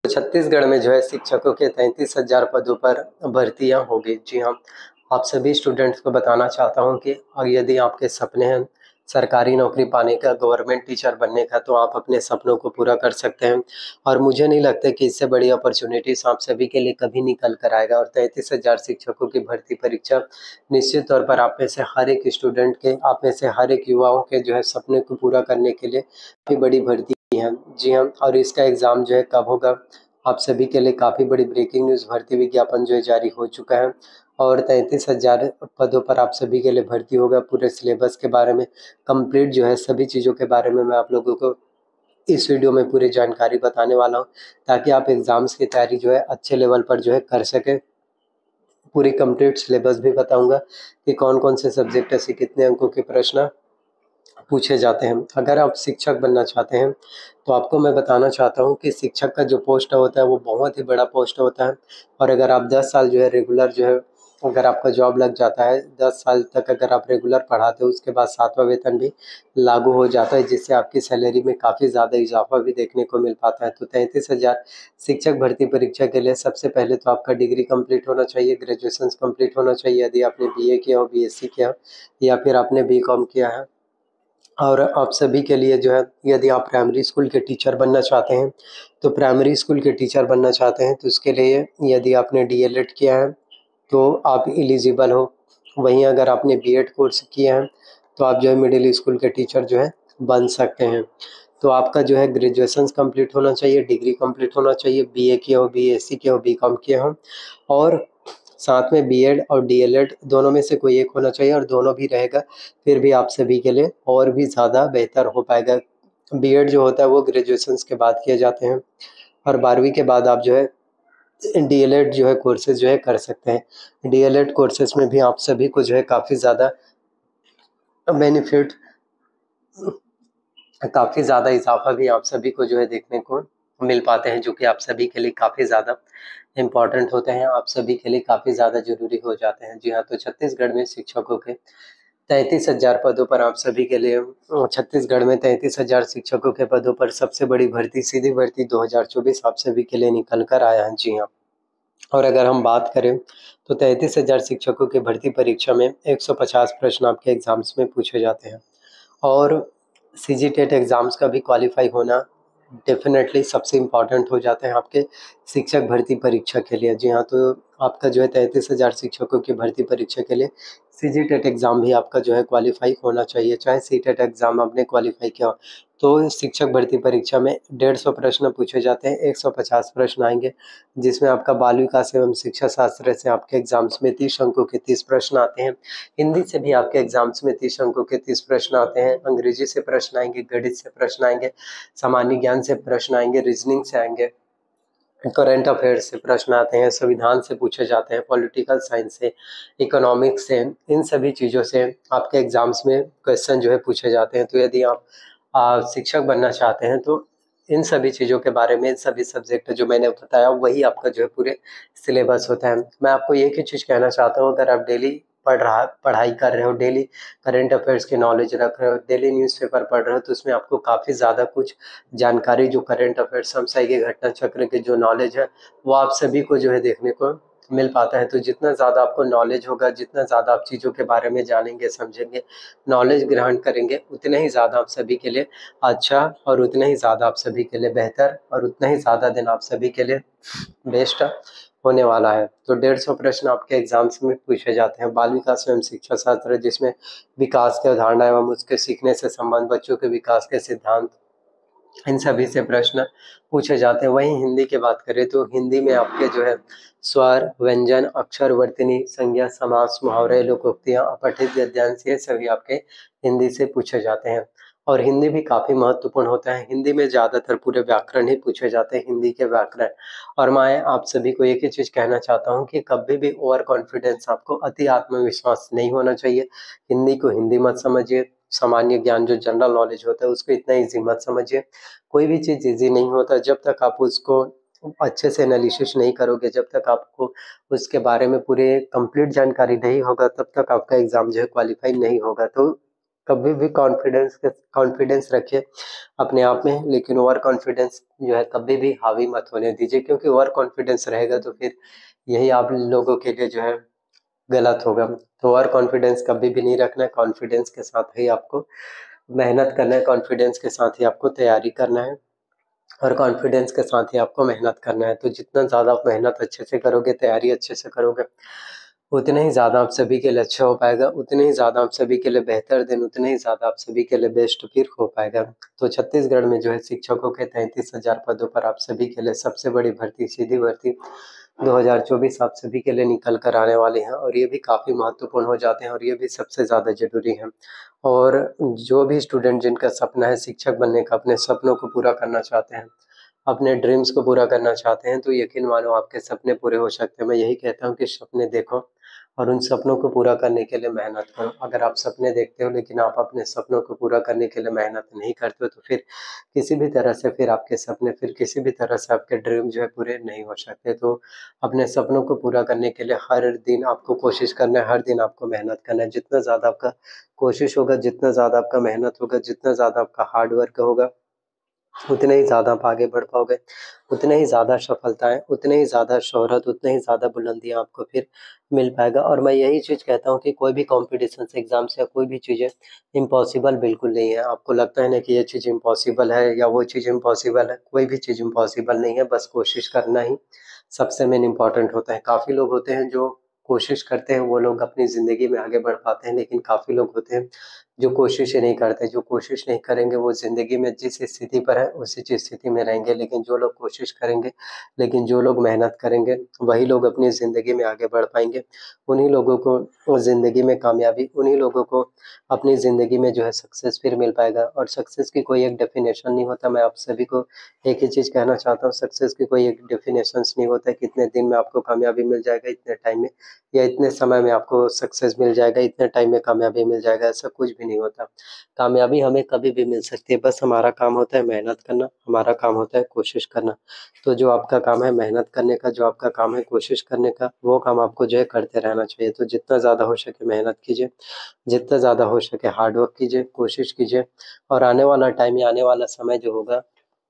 छत्तीसगढ़ में जो है शिक्षकों के 33,000 पदों पर भर्तियां होगी। जी हाँ, आप सभी स्टूडेंट्स को बताना चाहता हूं कि यदि आपके सपने हैं सरकारी नौकरी पाने का, गवर्नमेंट टीचर बनने का, तो आप अपने सपनों को पूरा कर सकते हैं। और मुझे नहीं लगता कि इससे बड़ी अपॉर्चुनिटीज आप सभी के लिए कभी निकल कर आएगा। और 33,000 शिक्षकों की भर्ती परीक्षा निश्चित तौर पर आप में से हर एक स्टूडेंट के, आप में से हर एक युवाओं के जो है सपने को पूरा करने के लिए काफी बड़ी भर्ती है। जी हाँ, और इसका एग्जाम जो है कब होगा, आप सभी के लिए काफ़ी बड़ी ब्रेकिंग न्यूज़, भर्ती विज्ञापन जो है जारी हो चुका है और 33,000 पदों पर आप सभी के लिए भर्ती होगा। पूरे सिलेबस के बारे में कंप्लीट जो है सभी चीज़ों के बारे में मैं आप लोगों को इस वीडियो में पूरी जानकारी बताने वाला हूँ, ताकि आप एग्ज़ाम्स की तैयारी जो है अच्छे लेवल पर जो है कर सकें। पूरी कंप्लीट सिलेबस भी बताऊंगा कि कौन कौन से सब्जेक्ट से कितने अंकों के प्रश्न पूछे जाते हैं। अगर आप शिक्षक बनना चाहते हैं तो आपको मैं बताना चाहता हूं कि शिक्षक का जो पोस्ट होता है वो बहुत ही बड़ा पोस्ट होता है। और अगर आप 10 साल जो है रेगुलर जो है, अगर आपका जॉब लग जाता है, 10 साल तक अगर आप रेगुलर पढ़ाते हो, उसके बाद 7वां वेतन भी लागू हो जाता है, जिससे आपकी सैलरी में काफ़ी ज़्यादा इजाफा भी देखने को मिल पाता है। तो 33,000 शिक्षक भर्ती परीक्षा के लिए सबसे पहले तो आपका डिग्री कंप्लीट होना चाहिए, ग्रेजुएशन कंप्लीट होना चाहिए, यदि आपने बीए किया हो, बीएससी किया हो, या फिर आपने बीकॉम किया है। और आप सभी के लिए जो है, यदि आप प्राइमरी स्कूल के टीचर बनना चाहते हैं, तो प्राइमरी स्कूल के टीचर बनना चाहते हैं तो उसके लिए यदि आपने डीएलएड किया है तो आप एलिजिबल हो। वहीं अगर आपने बीएड कोर्स किया है तो आप जो है मिडिल स्कूल के टीचर जो है बन सकते हैं। तो आपका जो है ग्रेजुएशन कंप्लीट होना चाहिए, डिग्री कंप्लीट होना चाहिए, बीए किया हो, बीएससी किया हो, बीकॉम किया हो, और साथ में बीएड और डीएलएड दोनों में से कोई एक होना चाहिए। और दोनों भी रहेगा फिर भी आप सभी के लिए और भी ज़्यादा बेहतर हो पाएगा। बीएड जो होता है वो ग्रेजुएशन के बाद किए जाते हैं और 12वीं के बाद आप जो है डीएलएड जो है कोर्सेज जो है कर सकते हैं। डीएलएड कोर्सेज में भी आप सभी को जो है काफ़ी ज़्यादा बेनिफिट, काफ़ी ज़्यादा इजाफा भी आप सभी को जो है देखने को मिल पाते हैं, जो कि आप सभी के लिए काफ़ी ज़्यादा इम्पोर्टेंट होते हैं, आप सभी के लिए काफ़ी ज़्यादा ज़रूरी हो जाते हैं। जी हाँ, तो छत्तीसगढ़ में शिक्षकों के 33,000 पदों पर आप सभी के लिए, छत्तीसगढ़ में 33,000 शिक्षकों के पदों पर सबसे बड़ी भर्ती, सीधी भर्ती 2024 आप सभी के लिए निकल कर आया है। जी हाँ, और अगर हम बात करें तो 33,000 शिक्षकों की भर्ती परीक्षा में 150 प्रश्न आपके एग्जाम्स में पूछे जाते हैं। और सीजीटेट एग्ज़ाम्स का भी क्वालिफाई होना डेफिनेटली सबसे इम्पोर्टेंट हो जाता है आपके शिक्षक भर्ती परीक्षा के लिए। जी हाँ, तो आपका जो है 33,000 शिक्षकों की भर्ती परीक्षा के लिए सीजीटेट एग्ज़ाम भी आपका जो है क्वालिफाई होना चाहिए। चाहे सीटेट एग्ज़ाम आपने क्वालिफाई किया हो, तो शिक्षक भर्ती परीक्षा में 150 प्रश्न पूछे जाते हैं, 150 प्रश्न आएंगे, जिसमें आपका बाल विकास एवं शिक्षा शास्त्र से आपके एग्जाम्स में 30 अंकों के 30 प्रश्न आते हैं। हिंदी से भी आपके एग्जाम्स में 30 अंकों के 30 प्रश्न आते हैं। अंग्रेजी से प्रश्न आएंगे, गणित से प्रश्न आएंगे, सामान्य ज्ञान से प्रश्न आएंगे, रीजनिंग से आएंगे, करंट अफेयर्स से प्रश्न आते हैं, संविधान से पूछे जाते हैं, पॉलिटिकल साइंस से, इकोनॉमिक्स से, इन सभी चीज़ों से आपके एग्जाम्स में क्वेश्चन जो है पूछे जाते हैं। तो यदि आप शिक्षक बनना चाहते हैं तो इन सभी चीज़ों के बारे में, इन सभी सब्जेक्ट जो मैंने बताया वही आपका जो है पूरे सिलेबस होता है। मैं आपको एक ही चीज़ कहना चाहता हूँ, अगर आप डेली पढ़ाई कर रहे हो, डेली करंट अफेयर्स की नॉलेज रख रहे हो, डेली न्यूज़पेपर पढ़ रहे हो, तो उसमें आपको काफ़ी ज़्यादा कुछ जानकारी, जो करंट अफेयर्स, समसामयिक घटना चक्र की जो नॉलेज है वो आप सभी को जो है देखने को मिल पाता है। तो जितना ज़्यादा आपको नॉलेज होगा, जितना ज़्यादा आप चीज़ों के बारे में जानेंगे, समझेंगे, नॉलेज ग्रहण करेंगे, उतने ही ज़्यादा आप सभी के लिए अच्छा, और उतना ही ज़्यादा आप सभी के लिए बेहतर, और उतना ही ज़्यादा दिन आप सभी के लिए बेस्ट होने वाला है। तो 150 प्रश्न आपके एग्जाम्स में पूछे जाते हैं। बाल विकास एवं शिक्षा शास्त्र, जिसमें विकास की अवधारणा एवं उसके सीखने से संबंध, बच्चों के विकास के सिद्धांत, इन सभी से प्रश्न पूछे जाते हैं। वहीं हिंदी की बात करें तो हिंदी में आपके जो है स्वर, व्यंजन, अक्षर, वर्तनी, संज्ञा, समास, मुहावरे, लोकोक्तियां, अपठित गद्यांश, ये सभी आपके हिंदी से पूछे जाते हैं। और हिंदी भी काफ़ी महत्वपूर्ण होता है। हिंदी में ज़्यादातर पूरे व्याकरण ही पूछे जाते हैं, हिंदी के व्याकरण। और मैं आप सभी को एक ही चीज़ कहना चाहता हूँ कि कभी भी ओवर कॉन्फिडेंस, आपको अति आत्मविश्वास नहीं होना चाहिए। हिंदी को हिंदी मत समझिए, सामान्य ज्ञान जो जनरल नॉलेज होता है उसको इतना ईजी मत समझिए। कोई भी चीज़ ईजी नहीं होता जब तक आप उसको अच्छे से एनालिसिस नहीं करोगे, जब तक आपको उसके बारे में पूरे कंप्लीट जानकारी नहीं होगा, तब तक आपका एग्ज़ाम जो है क्वालिफाई नहीं होगा। तो कभी भी कॉन्फिडेंस रखिए अपने आप में, लेकिन ओवर कॉन्फिडेंस जो है कभी भी हावी मत होने दीजिए, क्योंकि ओवर कॉन्फिडेंस रहेगा तो फिर यही आप लोगों के लिए जो है गलत होगा। तो ओवर कॉन्फिडेंस कभी भी नहीं रखना है, कॉन्फिडेंस के साथ ही आपको मेहनत करना है, कॉन्फिडेंस के साथ ही आपको तैयारी करना है और कॉन्फिडेंस के साथ ही आपको मेहनत करना है। तो जितना ज़्यादा आप मेहनत अच्छे से करोगे, तैयारी अच्छे से करोगे, उतने ही ज़्यादा आप सभी के लिए अच्छा हो पाएगा, उतने ही ज़्यादा आप सभी के लिए बेहतर दिन, उतने ही ज़्यादा आप सभी के लिए बेस्ट फिर हो पाएगा। तो छत्तीसगढ़ में जो है शिक्षकों के 33,000 पदों पर आप सभी के लिए सबसे बड़ी भर्ती, सीधी भर्ती 2024 आप सभी के लिए निकल कर आने वाली है, और ये भी काफ़ी महत्वपूर्ण हो जाते हैं और ये भी सबसे ज़्यादा ज़रूरी है। और जो भी स्टूडेंट जिनका सपना है शिक्षक बनने का, अपने सपनों को पूरा करना चाहते हैं, अपने ड्रीम्स को पूरा करना चाहते हैं, तो यकीन मानो आपके सपने पूरे हो सकते हैं। मैं यही कहता हूँ कि सपने देखो और उन सपनों को पूरा करने के लिए मेहनत करो। अगर आप सपने देखते हो लेकिन आप अपने सपनों को पूरा करने के लिए मेहनत नहीं करते हो, तो फिर किसी भी तरह से फिर आपके सपने, फिर किसी भी तरह से आपके ड्रीम जो है पूरे नहीं हो सकते। तो अपने सपनों को पूरा करने के लिए हर दिन आपको कोशिश करना है, हर दिन आपको मेहनत करना है। जितना ज़्यादा आपका कोशिश होगा, जितना ज़्यादा आपका मेहनत होगा, जितना ज़्यादा आपका हार्ड वर्क होगा, उतने ही ज़्यादा आप आगे बढ़ पाओगे, उतने ही ज़्यादा सफलताएँ, उतने ही ज़्यादा शोहरत, उतने ही ज़्यादा बुलंदियाँ आपको फिर मिल पाएगा। और मैं यही चीज़ कहता हूँ कि कोई भी कॉम्पिटिशन्स एग्ज़ाम्स या कोई भी चीज़ें इम्पॉसिबल बिल्कुल नहीं है। आपको लगता है ना कि ये चीज़ इम्पॉसिबल है या वो चीज़ इम्पॉसिबल है, कोई भी चीज़ इम्पॉसिबल नहीं है, बस कोशिश करना ही सबसे मेन इम्पोर्टेंट होता है। काफ़ी लोग होते हैं जो कोशिश करते हैं, वो लोग अपनी ज़िंदगी में आगे बढ़ पाते हैं, लेकिन काफ़ी लोग होते हैं जो कोशिश ही नहीं करते। जो कोशिश नहीं करेंगे वो ज़िंदगी में जिस स्थिति पर है उसी स्थिति में रहेंगे, लेकिन जो लोग कोशिश करेंगे, लेकिन जो लोग मेहनत करेंगे, वही लोग अपनी ज़िंदगी में आगे बढ़ पाएँगे। उन्हीं लोगों को ज़िंदगी में कामयाबी, उन्हीं लोगों को अपनी ज़िंदगी में जो है सक्सेस फिर मिल पाएगा। और सक्सेस की कोई एक डेफ़िनेशन नहीं होता। मैं आप सभी को एक ही चीज़ कहना चाहता हूँ, सक्सेस की कोई एक डेफ़िनेशंस नहीं होता है, कितने दिन में आपको कामयाबी मिल जाएगा, इतने टाइम में, या इतने समय में आपको सक्सेस मिल जाएगा, इतने टाइम में कामयाबी मिल जाएगा, ऐसा कुछ भी नहीं होता। कामयाबी हमें कभी भी मिल सकती है, बस हमारा काम होता है मेहनत करना, हमारा काम होता है कोशिश करना। तो जो आपका काम है मेहनत करने का, जो आपका काम है कोशिश करने का, वो काम आपको जो है करते रहना चाहिए। तो जितना ज़्यादा हो सके मेहनत कीजिए, जितना ज़्यादा हो सके हार्ड वर्क कीजिए, कोशिश कीजिए, और आने वाला टाइम या आने वाला समय जो होगा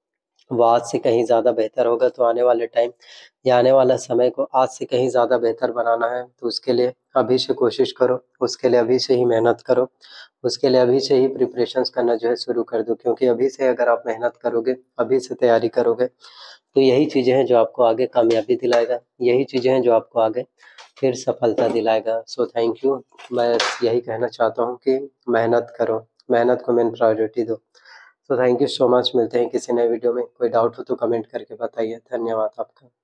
वो आज से कहीं ज़्यादा बेहतर होगा। तो आने वाले टाइम या आने वाला समय को आज से कहीं ज़्यादा बेहतर बनाना है, तो उसके लिए अभी से कोशिश करो, उसके लिए अभी से ही मेहनत करो, उसके लिए अभी से ही प्रिपरेशंस करना जो है शुरू कर दो। क्योंकि अभी से अगर आप मेहनत करोगे, अभी से तैयारी करोगे, तो यही चीज़ें हैं जो आपको आगे कामयाबी दिलाएगा, यही चीज़ें हैं जो आपको आगे फिर सफलता दिलाएगा। So thank you. मैं यही कहना चाहता हूँ कि मेहनत करो, मेहनत को मेन प्रायोरिटी दो। तो थैंक यू सो मच। मिलते हैं किसी नए वीडियो में। कोई डाउट हो तो कमेंट करके बताइए। धन्यवाद आपका।